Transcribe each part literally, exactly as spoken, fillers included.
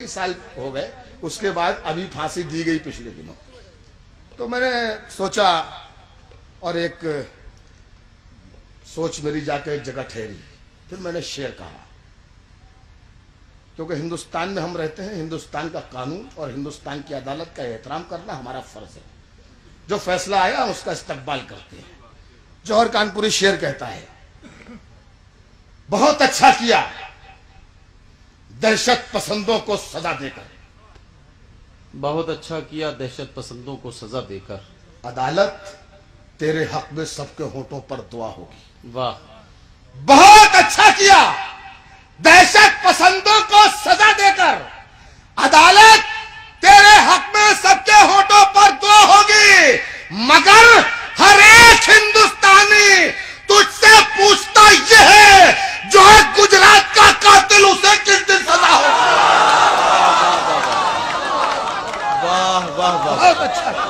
इक्कीस साल हो गए, उसके बाद अभी फांसी दी गई पिछले दिनों। तो मैंने सोचा और एक सोच मेरी जाकर एक जगह ठहरी, फिर मैंने शेर कहा, क्योंकि हिंदुस्तान में हम रहते हैं, हिंदुस्तान का कानून और हिंदुस्तान की अदालत का एहतराम करना हमारा फर्ज है। जो फैसला आया उसका इस्तकबाल करते हैं। जौहर कानपुरी शेर कहता है, बहुत अच्छा किया दहशत पसंदों को सजा देकर, बहुत अच्छा किया दहशत पसंदों को सजा देकर, अदालत तेरे हक में सबके होठों पर दुआ होगी। वाह, बहुत अच्छा किया दहशत पसंदों को सजा देकर, अदालत तेरे हक में सबके होठों पर दुआ होगी, मगर हर एक हिंदुस्तानी तुझसे पूछता यह है, जो है गुजरात का कातिल उसे किस दिन सजा होगी। वाह वाह वाह, बहुत अच्छा किया,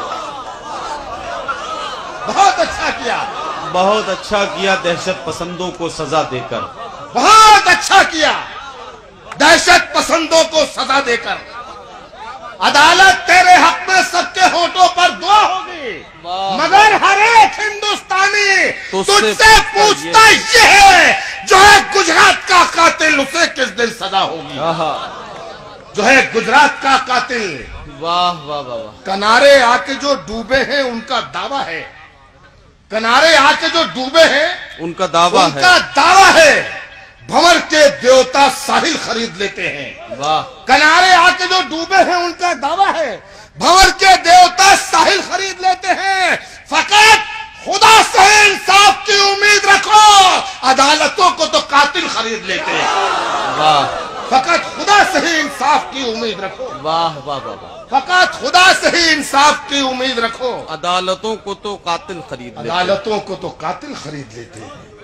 बहुत अच्छा किया, बहुत अच्छा किया दहशत पसंदों को सजा देकर, बहुत अच्छा किया दहशत पसंदों को सजा देकर, अदालत तेरे हक में सबके होठों पर दुआ होगी, मगर हर एक हिंदुस्तानी तुझसे पूछता ये है, जो है गुजरात का कातिल उसे किस दिन सजा होगी। जो है गुजरात का कातिल, वाह वाह वाह वाह, किनारे आके जो डूबे हैं उनका दावा है, किनारे आके जो डूबे हैं उनका दावा है, उनका दावा है, भंवर के देवता साहिल खरीद लेते हैं। वाह, किनारे आके जो डूबे हैं उनका दावा है, भंवर के देवता साहिल खरीद लेते हैं। फकत खुदा से इंसाफ की उम्मीद रखो, अदालतों को तो कातिल खरीद लेते हैं। वाह, फकत खुदा से ही इंसाफ की उम्मीद रखो। वाह वाह वाह वाह, फकत खुदा से ही इंसाफ की उम्मीद रखो, अदालतों को तो कातिल खरीद लेते हैं। अदालतों को तो कातिल खरीद लेते हैं।